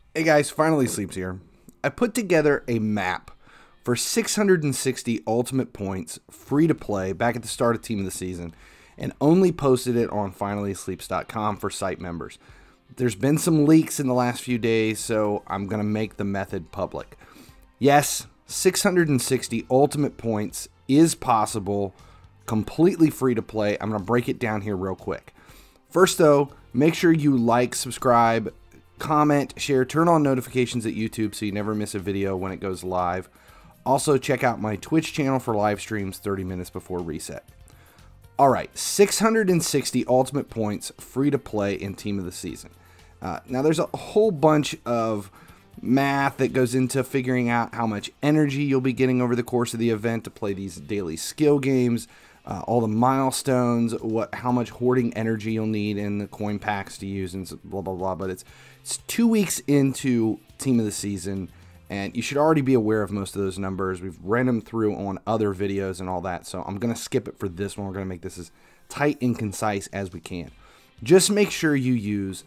Hey guys, Finally Sleeps here. I put together a map for 660 ultimate points, free to play, back at the start of Team of the Season, and only posted it on finallysleeps.com for site members. There's been some leaks in the last few days, so I'm going to make the method public. Yes, 660 ultimate points is possible, completely free to play. I'm going to break it down here real quick. First though, make sure you like, subscribe, comment, share, turn on notifications at YouTube so you never miss a video when it goes live. Also, check out my Twitch channel for live streams 30 minutes before reset. Alright, 660 ultimate points, free to play in Team of the Season. Now, there's a whole bunch of math that goes into figuring out how much energy you'll be getting over the course of the event to play these daily skill games, all the milestones, how much hoarding energy you'll need in the coin packs to use, and blah blah blah. But it's 2 weeks into Team of the Season, and you should already be aware of most of those numbers. We've ran them through on other videos and all that, so I'm gonna skip it for this one. We're gonna make this as tight and concise as we can. Just make sure you use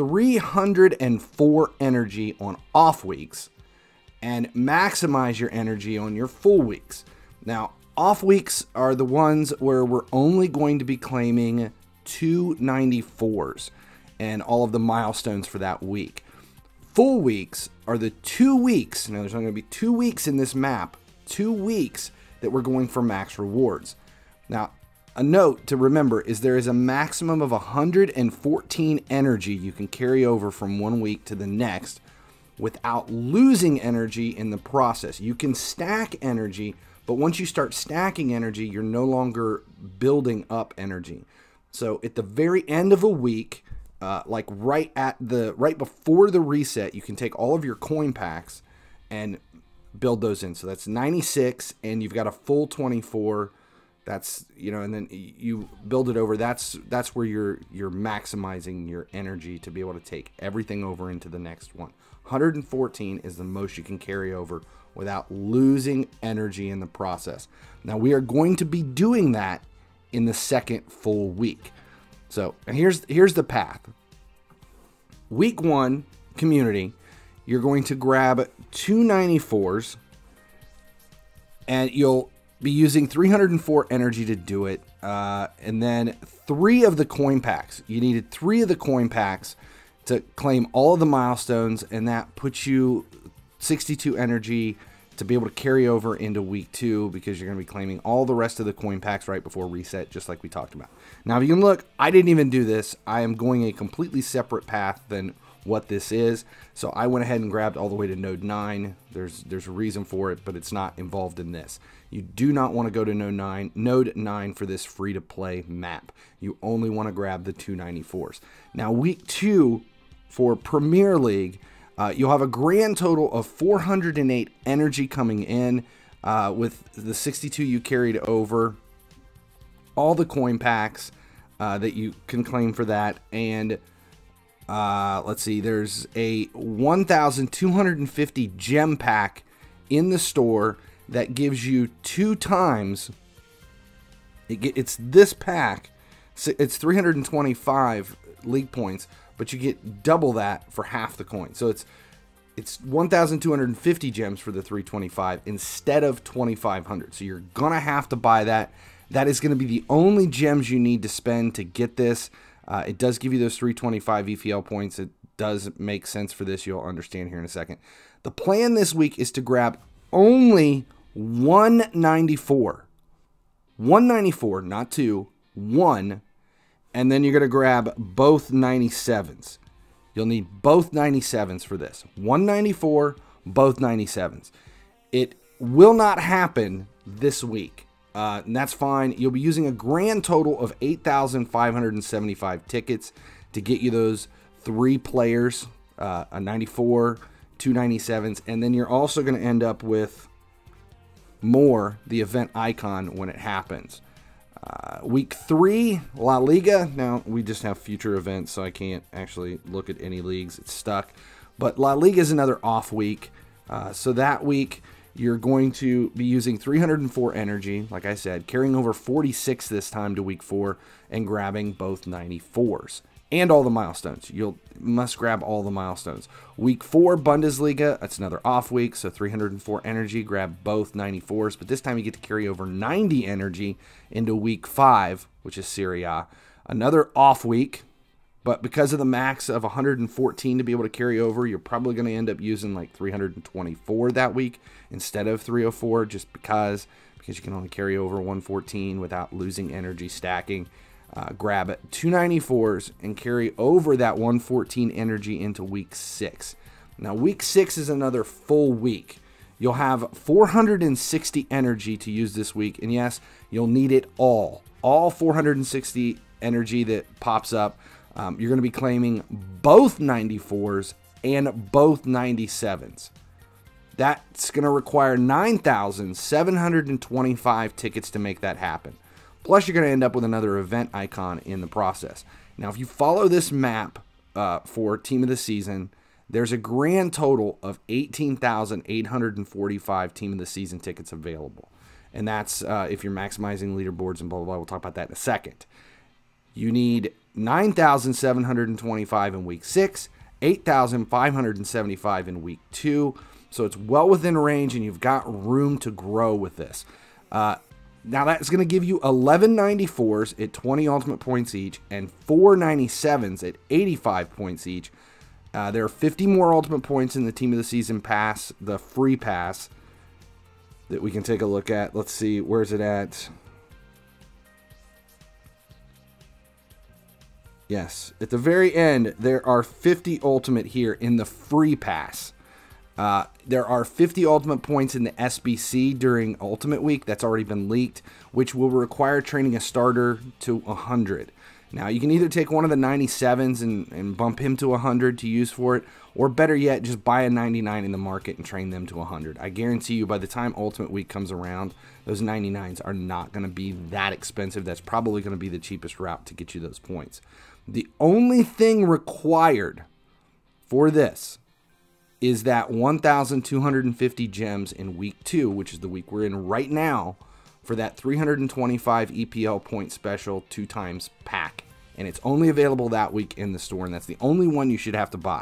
304 energy on off weeks and maximize your energy on your full weeks. Now, off weeks are the ones where we're only going to be claiming 294s and all of the milestones for that week. Full weeks are the 2 weeks. Now, there's only going to be 2 weeks in this map, 2 weeks that we're going for max rewards. Now, a note to remember is there is a maximum of 114 energy you can carry over from 1 week to the next without losing energy in the process. You can stack energy, but once you start stacking energy, you're no longer building up energy. So at the very end of a week, like right before the reset, you can take all of your coin packs and build those in. So that's 96, and you've got a full 24. That's, and then you build it over. That's where you're maximizing your energy to be able to take everything over into the next one. 114 is the most you can carry over without losing energy in the process. Now, we are going to be doing that in the second full week. So here's the path. Week 1, community, you're going to grab 294s, and you'll be using 304 energy to do it, and then 3 of the coin packs. You needed 3 of the coin packs to claim all of the milestones, and that puts you 62 energy to be able to carry over into week 2, because you're going to be claiming all the rest of the coin packs right before reset, just like we talked about. Now, if you can look, I didn't even do this. I am going a completely separate path than what this is. So I went ahead and grabbed all the way to node 9. There's a reason for it, but it's not involved in this. You do not want to go to node 9 for this free to play map. You only want to grab the 294s. Now, week 2 for Premier League, you'll have a grand total of 408 energy coming in with the 62 you carried over, all the coin packs that you can claim for that, and let's see, there's a 1,250 gem pack in the store that gives you 2 times. It's this pack. It's 325 league points, but you get double that for half the coin. So it's 1,250 gems for the 325 instead of 2,500. So you're gonna have to buy that. That is going to be the only gems you need to spend to get this. It does give you those 325 EFL points. It does make sense for this. You'll understand here in a second. The plan this week is to grab only 194. 194, not 2. 1. And then you're going to grab both 97s. You'll need both 97s for this. 194, both 97s. It will not happen this week. And that's fine. You'll be using a grand total of 8,575 tickets to get you those 3 players, a 94, 2 97s, and then you're also going to end up with more, the event icon, when it happens. Week 3, La Liga. Now, we just have future events, so I can't actually look at any leagues. It's stuck. But La Liga is another off week. So that week, you're going to be using 304 energy, like I said, carrying over 46 this time to week 4, and grabbing both 94s. And all the milestones. You must grab all the milestones. Week 4, Bundesliga, that's another off week, so 304 energy, grab both 94s, but this time you get to carry over 90 energy into week 5, which is Serie A. Another off week, but because of the max of 114 to be able to carry over, you're probably going to end up using like 324 that week instead of 304, just because you can only carry over 114 without losing energy stacking. Grab 294s and carry over that 114 energy into week 6. Now, week 6 is another full week. You'll have 460 energy to use this week, and yes, you'll need it all 460 energy that pops up. You're going to be claiming both 94s and both 97s. That's going to require 9,725 tickets to make that happen. Plus, you're going to end up with another event icon in the process. Now, if you follow this map for Team of the Season, there's a grand total of 18,845 Team of the Season tickets available. And that's if you're maximizing leaderboards and blah, blah, blah. We'll talk about that in a second. You need 9,725 in week 6, 8,575 in week 2. So it's well within range, and you've got room to grow with this. Now that's going to give you 11 94s at 20 ultimate points each and 4 97s at 85 points each. There are 50 more ultimate points in the Team of the Season pass, the free pass, that we can take a look at. Let's see, where's it at? Yes, at the very end, there are 50 ultimate here in the free pass. There are 50 ultimate points in the SBC during Ultimate Week. That's already been leaked, which will require training a starter to 100. Now, you can either take one of the 97s and bump him to 100 to use for it, or better yet, just buy a 99 in the market and train them to 100. I guarantee you by the time Ultimate Week comes around, those 99s are not going to be that expensive. That's probably going to be the cheapest route to get you those points. The only thing required for this is that 1,250 gems in week 2, which is the week we're in right now, for that 325 EPL point special 2 times pack. And it's only available that week in the store, and that's the only one you should have to buy.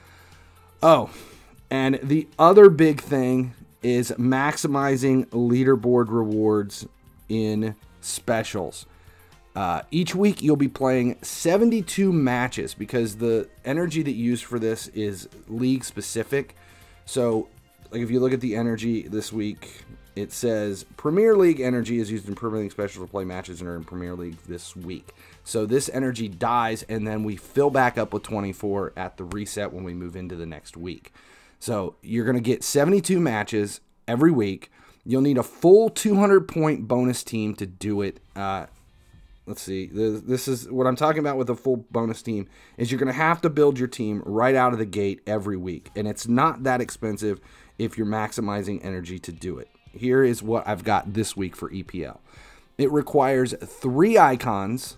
Oh, and the other big thing is maximizing leaderboard rewards in specials. Each week you'll be playing 72 matches because the energy that you use for this is league specific. So like if you look at the energy this week, it says Premier League energy is used in Premier League special to play matches and are in Premier League this week. So this energy dies and then we fill back up with 24 at the reset when we move into the next week. So you're going to get 72 matches every week. You'll need a full 200 point bonus team to do it. Let's see, this is what I'm talking about with a full bonus team, is you're going to have to build your team right out of the gate every week. And it's not that expensive if you're maximizing energy to do it. Here is what I've got this week for EPL. It requires 3 icons.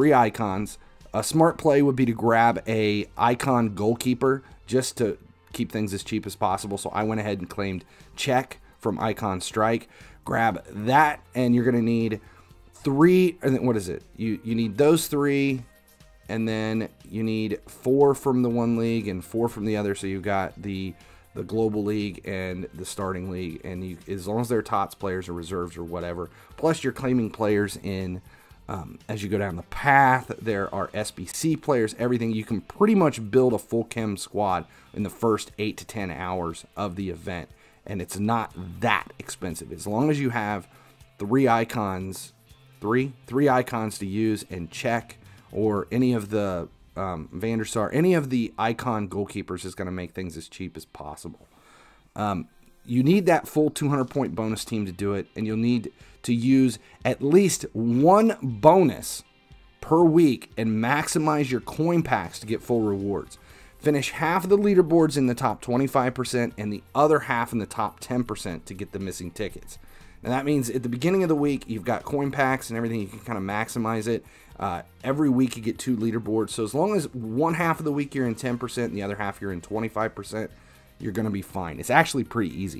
A smart play would be to grab a icon goalkeeper just to keep things as cheap as possible. So I went ahead and claimed Czech from Icon Strike. Grab that, and you're going to need 3, and what is it? You need those 3, and then you need 4 from the one league and 4 from the other. So you've got the global league and the starting league, and as long as they're TOTS players or reserves or whatever. Plus you're claiming players in as you go down the path. There are SBC players, everything. You can pretty much build a full chem squad in the first 8 to 10 hours of the event, and it's not that expensive as long as you have 3 icons. Three icons to use, and Czech or any of the Van der Sar, any of the icon goalkeepers is going to make things as cheap as possible. You need that full 200 point bonus team to do it, and you'll need to use at least 1 bonus per week and maximize your coin packs to get full rewards. Finish half of the leaderboards in the top 25% and the other half in the top 10% to get the missing tickets. And that means at the beginning of the week, you've got coin packs and everything. You can kind of maximize it. Every week you get 2 leaderboards. So as long as one half of the week you're in 10% and the other half you're in 25%, you're going to be fine. It's actually pretty easy.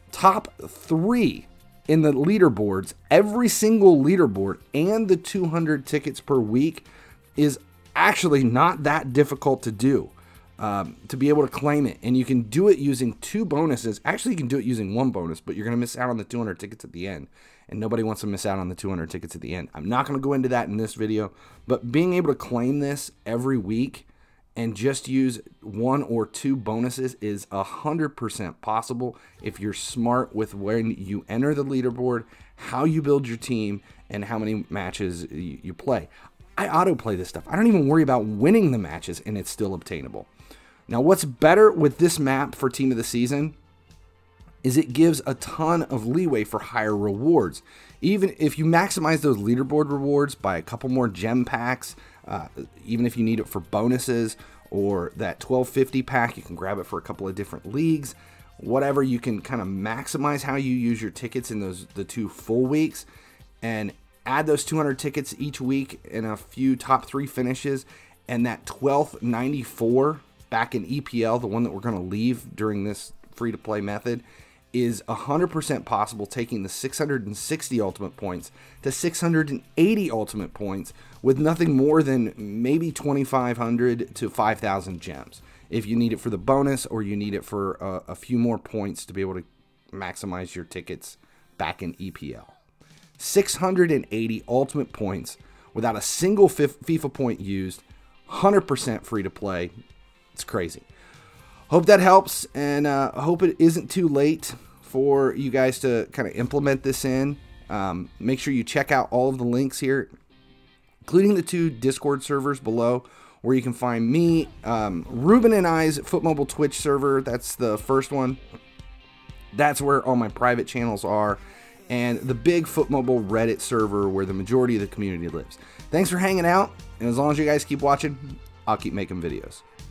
top 3 in the leaderboards, every single leaderboard, and the 200 tickets per week is actually not that difficult to do, to be able to claim it. And you can do it using 2 bonuses. Actually, you can do it using 1 bonus, but you're going to miss out on the 200 tickets at the end. And nobody wants to miss out on the 200 tickets at the end. I'm not going to go into that in this video, but being able to claim this every week and just use 1 or 2 bonuses is 100% possible if you're smart with when you enter the leaderboard, how you build your team, and how many matches you play. I autoplay this stuff. I don't even worry about winning the matches, and it's still obtainable. Now, what's better with this map for Team of the Season is it gives a ton of leeway for higher rewards. Even if you maximize those leaderboard rewards by a couple more gem packs, even if you need it for bonuses, or that 1250 pack, you can grab it for a couple of different leagues. Whatever, you can kind of maximize how you use your tickets in the 2 full weeks, and add those 200 tickets each week in a few top 3 finishes, and that 12th 94 back in EPL, the one that we're going to leave during this free-to-play method, is 100% possible, taking the 660 ultimate points to 680 ultimate points with nothing more than maybe 2,500 to 5,000 gems. If you need it for the bonus, or you need it for a few more points to be able to maximize your tickets back in EPL. 680 ultimate points without a single FIFA point used, 100% free to play. It's crazy. Hope that helps, and hope it isn't too late for you guys to kind of implement this in. Make sure you check out all of the links here, including the 2 Discord servers below, where you can find me, Ruben and I's FootMobile Twitch server. That's the first one. That's where all my private channels are, and the big FootMobile Reddit server where the majority of the community lives. Thanks for hanging out, and as long as you guys keep watching, I'll keep making videos.